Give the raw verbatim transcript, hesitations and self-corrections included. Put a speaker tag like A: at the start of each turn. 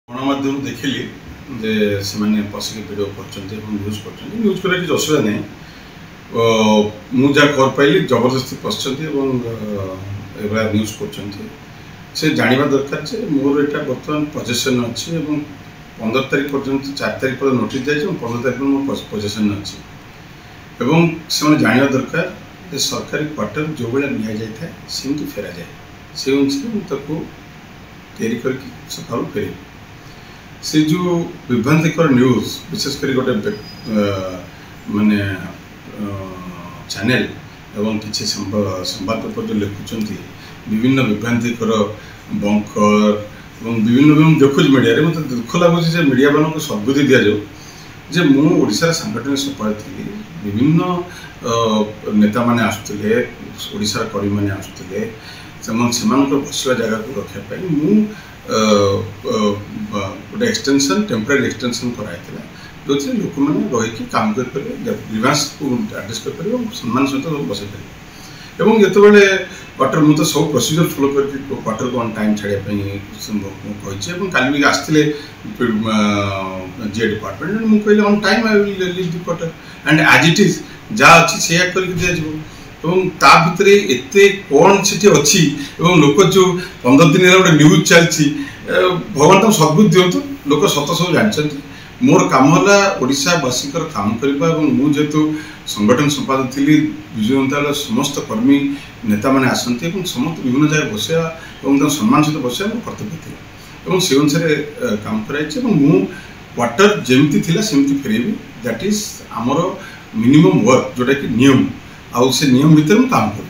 A: गणमाध्यम देखिली जे से पशिक भिड कर न्यूज कर न्यूज कर किसी असुविधा नहीं मुझे खबर पाइली जबरदस्ती पशुंट न्यूज कर जानवा दरकार जे मोर यहाँ बर्तमान पजेसन अच्छी पंद्रह तारीख पर्यटन चार तारीख पर नोटिस जाए पंद्रह तारीख मोर पजेसन अच्छी से जानवा दरकार जे सरकारी क्वार्टर जो भाई नि जाए सेमती फेरा जाए से अनुसार तैयारी कर सकाल फेर से जो विभ्रांतिकर न्यूज विशेषकर गोटे माने चैनल एवं किसी संवाद पेपर जो लिखुंट विभिन्न विभ्रांतिकर बंकर विभिन्न विभिन्न देखुच मीडिया मतलब दुख लगुच मीडिया मान को सद्बुद्धि दि जाऊ जे मुझे सांगठनिक सफल थी विभिन्न नेता माने आसुले ओडिशा कवि मैंने आसुले बसवा जगह को रखापी मु गोटे एक्सटेंशन टेम्पररी एक्सटेंशन कराई जो लोक मैंने रही काम करेंगे ग्रीवांस को आडजस्ट करेंगे सम्मान सहित बसई पारे जितेबाला क्वार्टर मुझे सब प्रोसीजर फॉलो करके क्वार्टर को ऑन टाइम छाड़ापी कही काली भी आसते जी डिपार्टमेंट मुझे कहली on time I will leave the quarter and as it is जहाँ अच्छी से करके दिजा भितर एत कौन से अच्छी लोक जो पंद्रह दिन गोटे न्यूज चलती भगवान तक सद्बुद्धि दिंतु लोक सत सब जानते मोर कम है ओडावासी काम करने मुझे संगठन संपादक थी विजु जनता दल समस्त कर्मी नेता मैंने आसती समस्त विभिन्न जगह बसवा सम्मान सहित बसवा मोर कर्तव्य थी से अनुसार काम कराई मु क्वार्टर जमती थी सेमती फेरबी दैट इज आमर मिनिमम वर्क जोटा कि नियम आउ से नियम भितर काम कर